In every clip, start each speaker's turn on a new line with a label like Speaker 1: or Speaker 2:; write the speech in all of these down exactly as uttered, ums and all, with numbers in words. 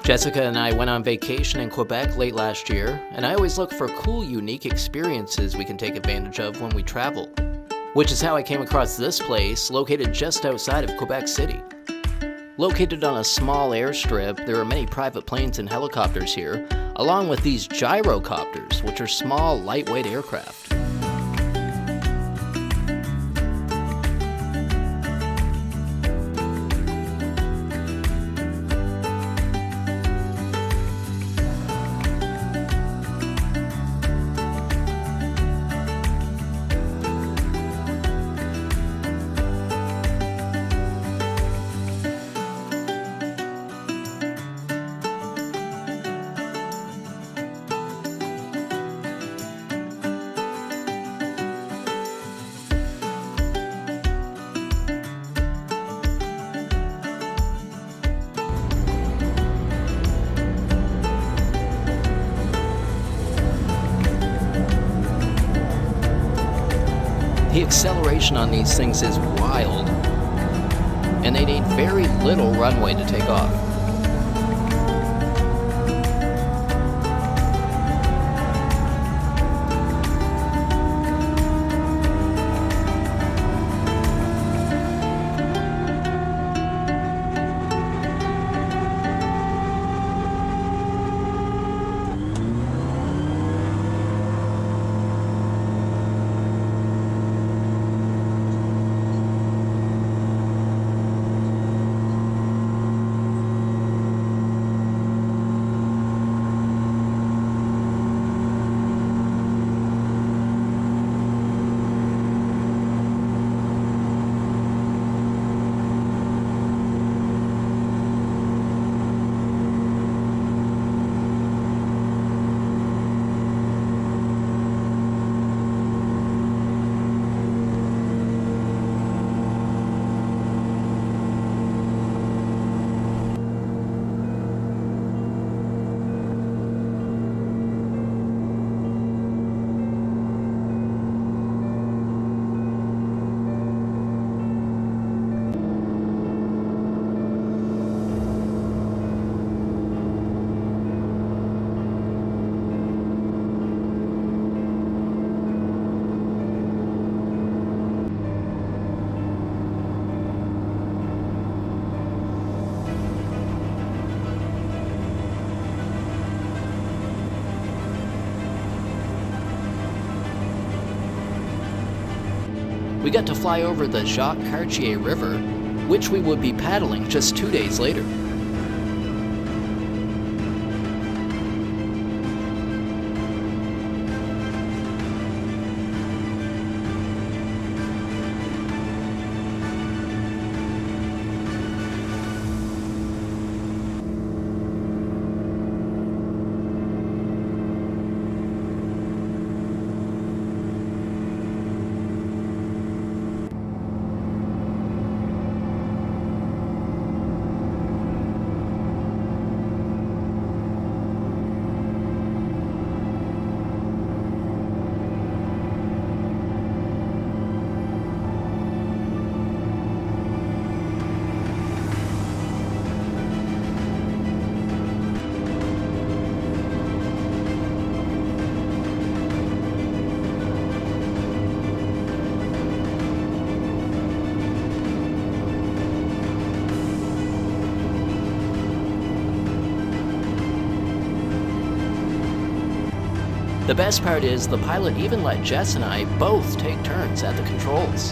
Speaker 1: Jessica and I went on vacation in Quebec late last year, and I always look for cool, unique experiences we can take advantage of when we travel. Which is how I came across this place, located just outside of Quebec City. Located on a small airstrip, there are many private planes and helicopters here, along with these gyrocopters, which are small, lightweight aircraft. The acceleration on these things is wild, and they need very little runway to take off. We got to fly over the Jacques Cartier River, which we would be paddling just two days later. The best part is the pilot even let Jess and I both take turns at the controls.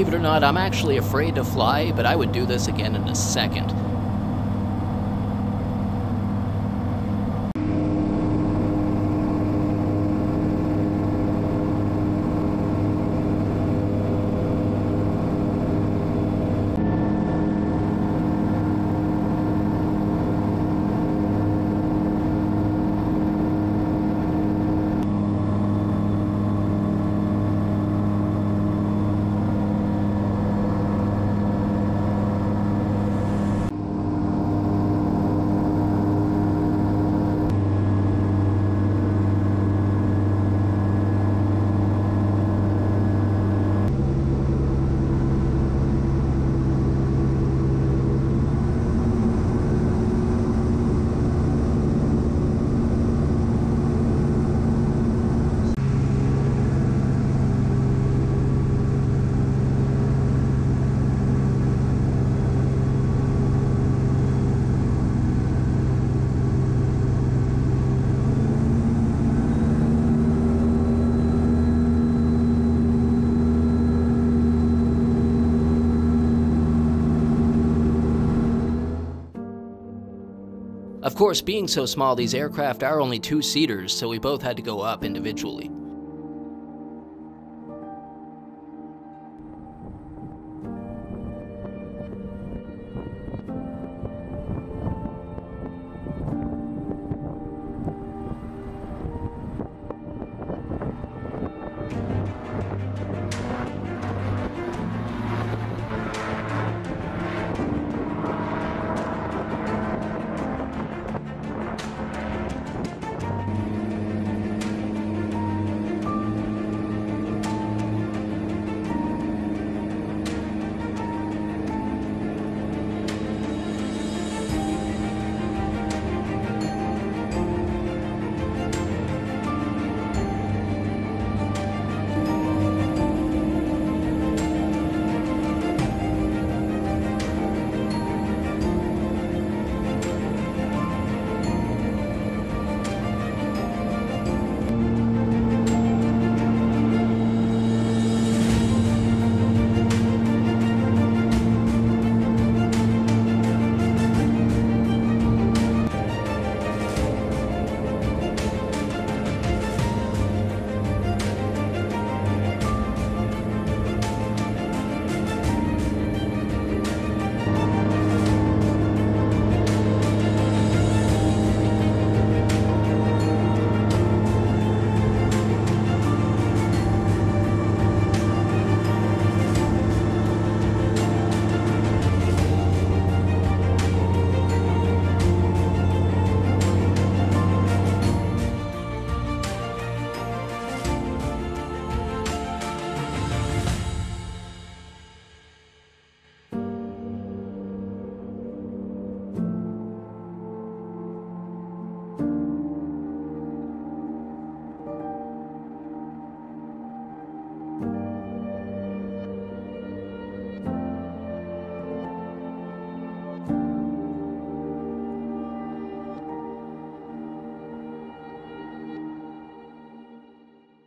Speaker 1: Believe it or not, I'm actually afraid to fly, but I would do this again in a second. Of course, being so small, these aircraft are only two-seaters, so we both had to go up individually.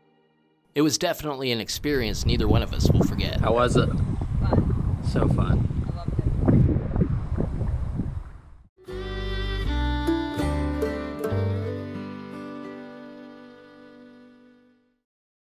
Speaker 1: It was definitely an experience neither one of us will forget.
Speaker 2: How was it?
Speaker 3: Fun.
Speaker 2: So fun.